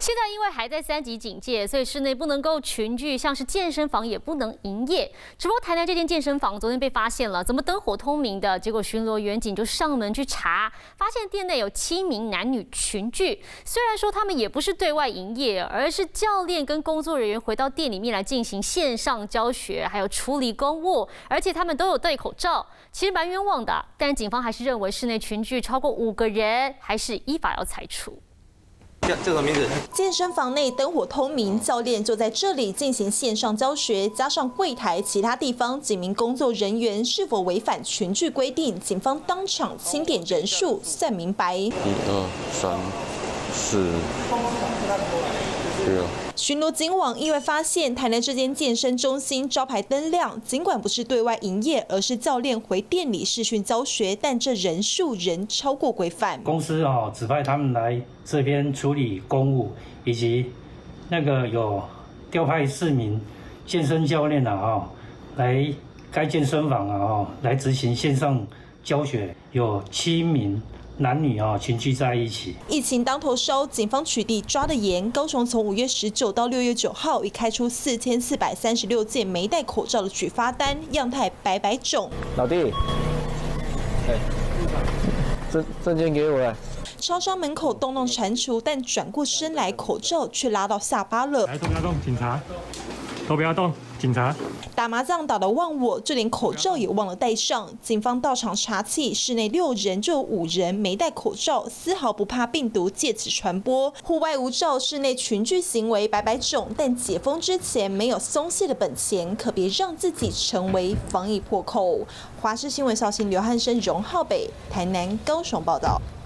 现在因为还在3级警戒，所以室内不能够群聚，像是健身房也不能营业。只不过台南这间健身房昨天被发现了，怎么灯火通明的？结果巡逻员警就上门去查，发现店内有7名男女群聚。虽然说他们也不是对外营业，而是教练跟工作人员回到店里面来进行线上教学，还有处理公务，而且他们都有戴口罩，其实蛮冤枉的。但警方还是认为室内群聚超过5个人，还是依法要裁处。 这个名字， 健身房内灯火通明，教练就在这里进行线上教学，加上柜台，其他地方几名工作人员是否违反群聚规定，警方当场清点人数，算明白。1、2、3、4、6。 巡逻警网意外发现，台南这间健身中心招牌灯亮，尽管不是对外营业，而是教练回店里视讯教学，但这人数仍超过规范。 公司指派他们来这边处理公务，以及有调派4名健身教练来该健身房来执行线上教学，有7名。 男女群聚在一起。 疫情当头烧，警方取缔抓得严。高雄从5月19到6月9号，已开出4436件没戴口罩的举发单，样态百种。 老弟，证件给我来。 超商门口动蟾蜍，但转过身来，口罩却拉到下巴了。 来，都不要动，警察，都不要动。 警察打麻将打得忘我，就连口罩也忘了戴上。警方到场查气，室内6人就有5人没戴口罩，丝毫不怕病毒借此传播。户外无罩，室内群聚行为百种，但解封之前没有松懈的本钱，可别让自己成为防疫破口。华视新闻小新刘汉生、荣浩北台南、高雄报道。